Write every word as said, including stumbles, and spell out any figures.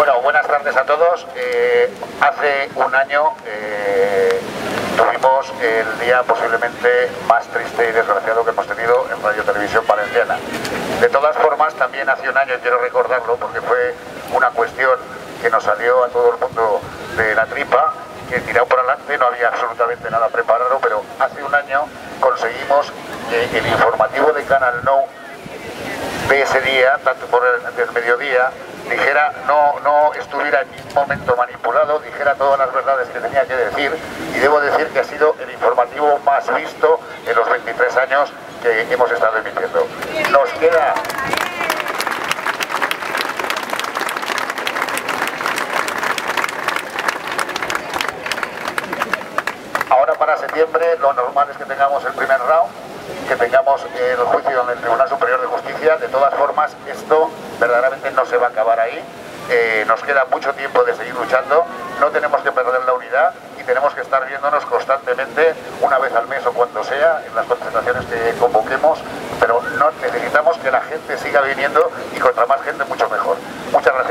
Bueno, buenas tardes a todos. Eh, hace un año eh, tuvimos el día posiblemente más triste y desgraciado que hemos tenido en Radio Televisión Valenciana. De todas formas, también hace un año, y quiero recordarlo porque fue una cuestión que nos salió a todo el mundo de la tripa, que tirado por adelante, no había absolutamente nada preparado, pero hace un año conseguimos que el informativo de Canal Nou de ese día, tanto por el del mediodía, dijera, no, no estuviera en ningún momento manipulado, dijera todas las verdades que tenía que decir, y debo decir que ha sido el informativo más visto en los veintitrés años que hemos estado emitiendo. Nos queda... Ahora para septiembre lo normal es que tengamos el primer round, que tengamos el juicio en el Tribunal Superior de Justicia. De todas formas, esto verdaderamente no se va a acabar ahí. Eh, nos queda mucho tiempo de seguir luchando, no tenemos que perder la unidad y tenemos que estar viéndonos constantemente, una vez al mes o cuando sea, en las concentraciones que convoquemos, pero no necesitamos que la gente siga viniendo y contra más gente mucho mejor. Muchas gracias.